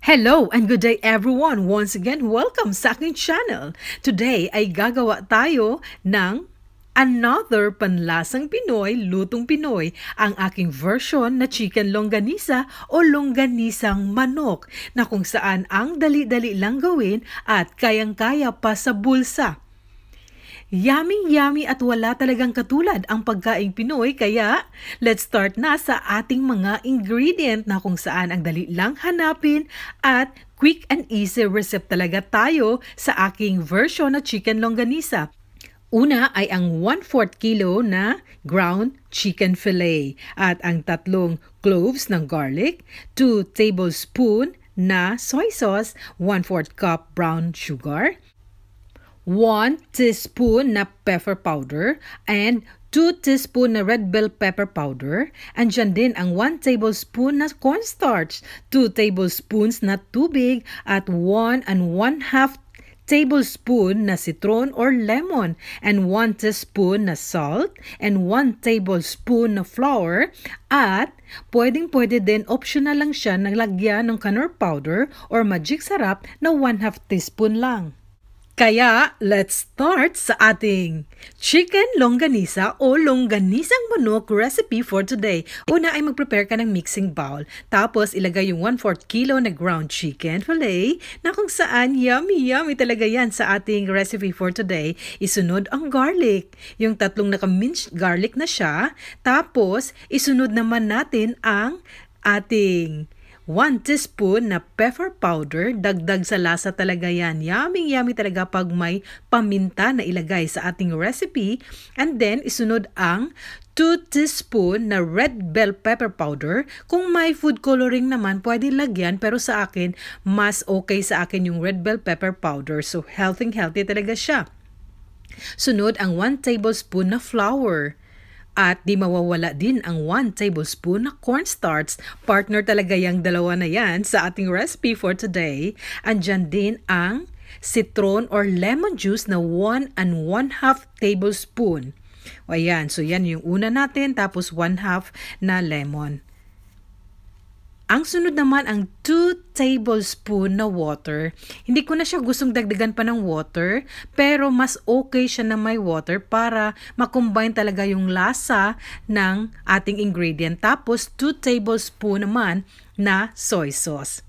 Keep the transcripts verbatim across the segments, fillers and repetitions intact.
Hello and good day everyone! Once again, welcome sa aking channel. Today ay gagawa tayo ng another panlasang Pinoy, lutong Pinoy, ang aking version na chicken longganisa o longganisang manok na kung saan ang dali-dali lang gawin at kayang-kaya pa sa bulsa. Yummy-yummy at wala talagang katulad ang pagkaing Pinoy, kaya let's start na sa ating mga ingredient na kung saan ang dali lang hanapin at quick and easy recipe talaga tayo sa aking version na chicken longganisa. Una ay ang one fourth kilo na ground chicken fillet at ang tatlong cloves ng garlic, two tablespoon na soy sauce, one fourth cup brown sugar, one teaspoon na pepper powder, and two teaspoon na red bell pepper powder. Andyan din ang one tablespoon na cornstarch, two tablespoons na tubig, at one and one half tablespoon na citron or lemon, and one teaspoon na salt, and one tablespoon na flour, at pwedeng pwede din optional lang siya na lagyan ng Knorr powder or magic sarap na one half teaspoon lang. Kaya, let's start sa ating chicken longganisa o longganisang manok recipe for today. Una ay mag-prepare ka ng mixing bowl. Tapos, ilagay yung one fourth kilo na ground chicken fillet na kung saan yummy-yummy talaga yan sa ating recipe for today. Isunod ang garlic. Yung tatlong naka-minced garlic na siya. Tapos, isunod naman natin ang ating one teaspoon na pepper powder, dagdag sa lasa talaga yan. Yummy-yummy talaga pag may paminta na ilagay sa ating recipe. And then, isunod ang two teaspoon na red bell pepper powder. Kung may food coloring naman, pwede lagyan. Pero sa akin, mas okay sa akin yung red bell pepper powder. So, healthy-healthy talaga siya. Sunod ang one tablespoon na flour. At di mawawala din ang one tablespoon na cornstarch. Partner talaga yung dalawa na yan sa ating recipe for today. Andyan din ang citron or lemon juice na one and one half tablespoon. O ayan, so yan yung una natin, tapos one half na lemon. Ang sunod naman ang two tablespoon na water. Hindi ko na siya gustong dagdagan pa ng water, pero mas okay siya na may water para makombine talaga yung lasa ng ating ingredient. Tapos two tablespoon naman na soy sauce.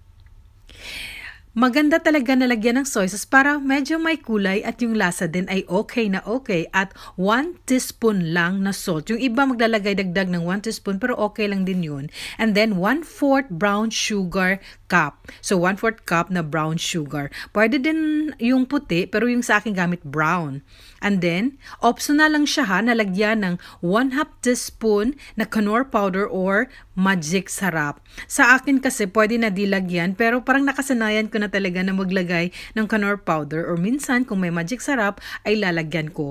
Maganda talaga nalagyan ng soy sauce para medyo may kulay at yung lasa din ay okay na okay, at one teaspoon lang na salt. Yung iba maglalagay dagdag ng one teaspoon pero okay lang din yun. And then one fourth brown sugar cup. So one fourth cup na brown sugar. Pwede din yung puti pero yung sa akin gamit brown. And then optional lang siya ha, nalagyan ng one half teaspoon na Knorr powder or magic sarap. Sa akin kasi pwede na dilagyan pero parang nakasanayan ko na talaga na maglagay ng Knorr powder, or minsan kung may magic sarap ay lalagyan ko.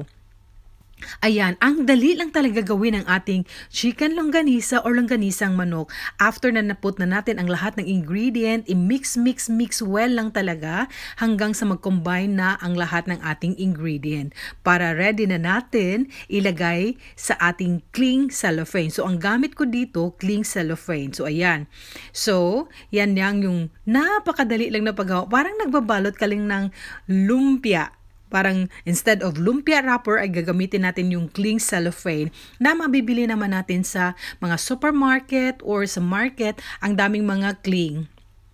Ayan, ang dali lang talaga gawin ng ating chicken longganisa or longganisang manok. After na naput na natin ang lahat ng ingredient, i-mix, mix, mix well lang talaga hanggang sa mag-combine na ang lahat ng ating ingredient. Para ready na natin ilagay sa ating cling cellophane. So, ang gamit ko dito, cling cellophane. So, ayan. So, yan yang yung napakadali lang na paggawa. Parang nagbabalot ka lang ng lumpia. Parang instead of lumpia wrapper ay gagamitin natin yung cling cellophane na mabibili naman natin sa mga supermarket or sa market. Ang daming mga cling.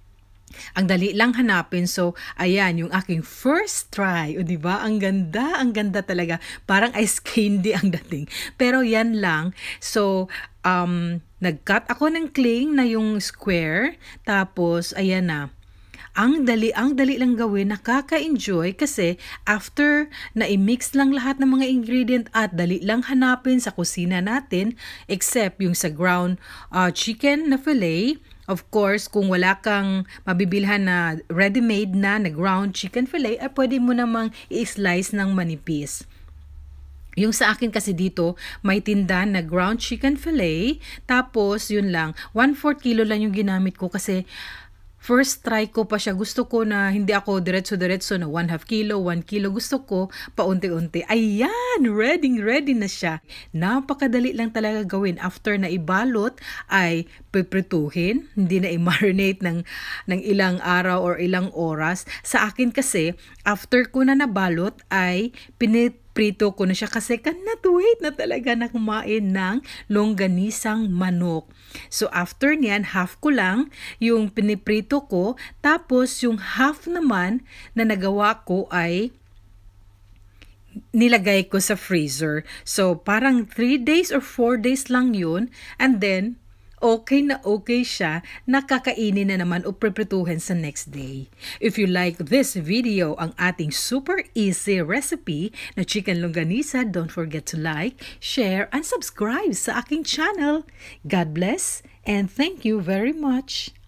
Ang dali lang hanapin. So, ayan, yung aking first try. O, diba? Ang ganda, ang ganda talaga. Parang ice candy ang dating. Pero yan lang. So, um, nag-cut ako ng cling na yung square. Tapos, ayan na. Ang dali, ang dali lang gawin, nakaka-enjoy kasi after na i-mix lang lahat ng mga ingredient at dali lang hanapin sa kusina natin, except yung sa ground uh, chicken na fillet. Of course, kung wala kang mabibilhan na ready-made na na ground chicken fillet, ay pwede mo namang i-slice ng manipis. Yung sa akin kasi dito, may tinda na ground chicken fillet, tapos yun lang, one fourth kilo lang yung ginamit ko kasi First try ko pa siya, gusto ko na hindi ako diretso-diretso na one half kilo, one kilo. Gusto ko paunti-unti. Ayan, ready, ready na siya. Napakadali lang talaga gawin. After na ibalot, ay piprituhin. Hindi na i-marinate ng, ng ilang araw or ilang oras. Sa akin kasi, after ko na nabalot, ay pinit prito ko na siya kasi cannot wait na talaga na kumain ng longganisang manok. So after niyan, half ko lang yung piniprito ko, tapos yung half naman na nagawa ko ay nilagay ko sa freezer. So parang three days or four days lang yun, and then okay na okay siya, nakakainin na naman o preprituhin sa next day. If you like this video, ang ating super easy recipe na chicken longganisa, don't forget to like, share, and subscribe sa aking channel. God bless and thank you very much.